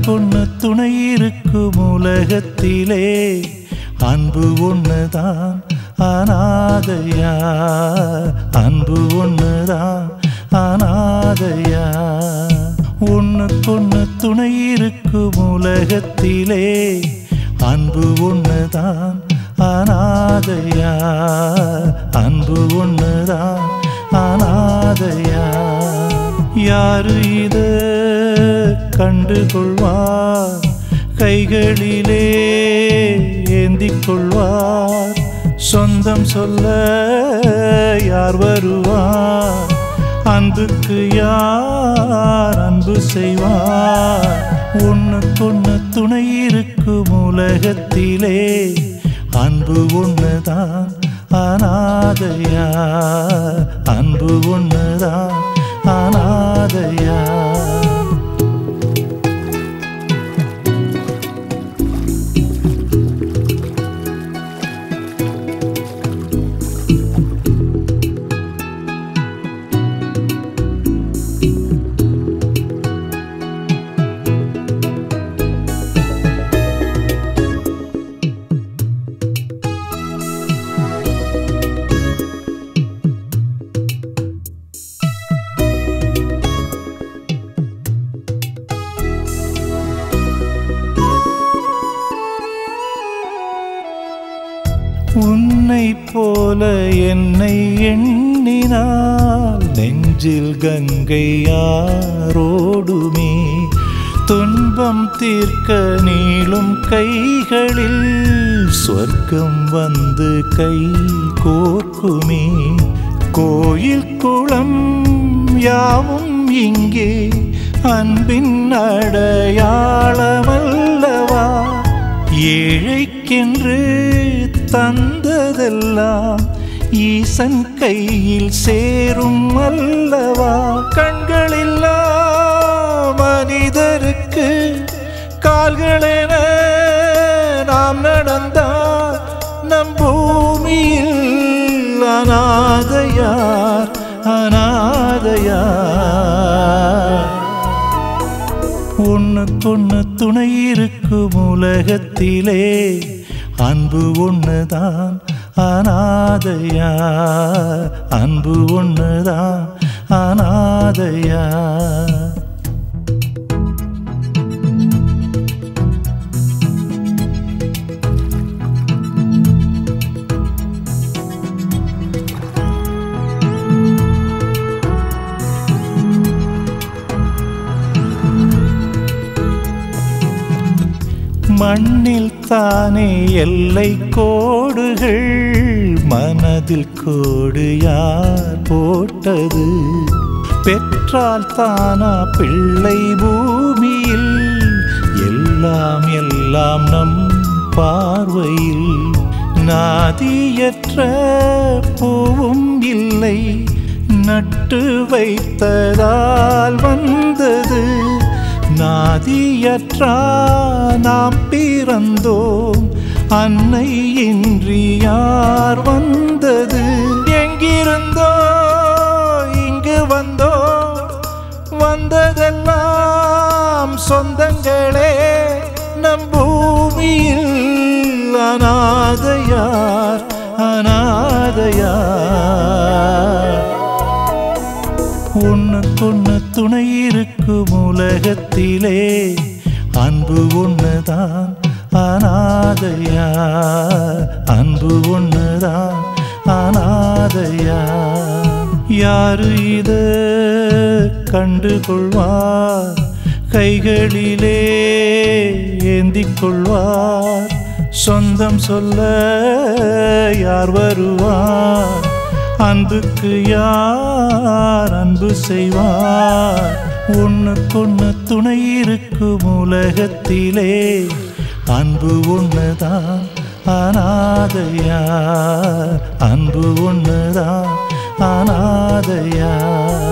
ஒண்ணுக்கொண்ணு துணை இருக்கும் உலகத்திலே அன்பு ஒண்ணுதான் அநாதையா, அன்பு ஒண்ணுதான் அநாதையா. ஒண்ணுக்கொண்ணு துணை இருக்கும் உலகத்திலே அன்பு ஒண்ணுதான் அநாதையா, அன்பு ஒண்ணுதான் அநாதையா. யாரு இத கண்டுகொள்வார், கைகளிலே ஏந்திக் கொள்வார். சொந்தம் சொல்ல யார் வருவார், அன்புக்கு யார் அன்பு செய்வார். ஒண்ணுக்கொண்ணு துணை இருக்கும் உலகத்திலே அன்பு ஒண்ணுதான் அநாதையா, அன்பு ஒண்ணுதான் அநாதையா. உன்னை போல என்னை எண்ணினால் நெஞ்சில் கங்கை யாரோடுமே. துன்பம் தீர்க்க நீளும் கைகளில் சொர்க்கம் வந்து கை கோர்க்குமே. கோயில் குளம் யாவும் இங்கே அன்பின் அடையாளமல்லவா. ஏழைக்கென்று தந்ததெல்லாம் ஈசன் கையில் சேரும் அல்லவா. கண்களில்லா மனிதருக்கு கால்களென நாம் நடந்தால் நம் பூமியில் அநாதையார் அநாதையார். ஒண்ணுக்கொண்ணு துணை இருக்கும் உலகத்திலே அன்பு ஒண்ணுதான் அநாதையா, அன்பு ஒண்ணுதான் அநாதையா. மண்ணில் தானே எல்லை கோடுகள், மனதில் கோடு யார் போட்டது. பெற்றால் தானா பிள்ளை பூமியில், எல்லாம் எல்லாம் நம் பார்வையில். நாதியற்ற பூவும் இல்லை, நட்டு வைத்ததால் வந்தது. நாதியற்றா நாம் பிறந்தோம், அன்னை இன்றி யார் வந்தது. எங்கிருந்தோ இங்கு வந்தோ, வந்ததெல்லாம் சொந்தங்களே. நம் பூமியில் அநாதையார் அநாதையார். ஒண்ணுக்கொண்ணு துணை இருக்கும் உலகத்திலே அன்பு ஒண்ணுதான் அநாதையா, அன்பு ஒண்ணுதான் அநாதையா. யாரு இத கண்டுகொள்வார், கைகளிலே ஏந்திக் கொள்வார். சொந்தம் சொல்ல யார் வருவார், அன்புக்கு யார் அன்பு செய்வார். ஒண்ணுக்கொண்ணு துணை இருக்கும் உலகத்திலே அன்பு ஒண்ணுதான் அநாதையா, அன்பு ஒண்ணுதான் அநாதையா.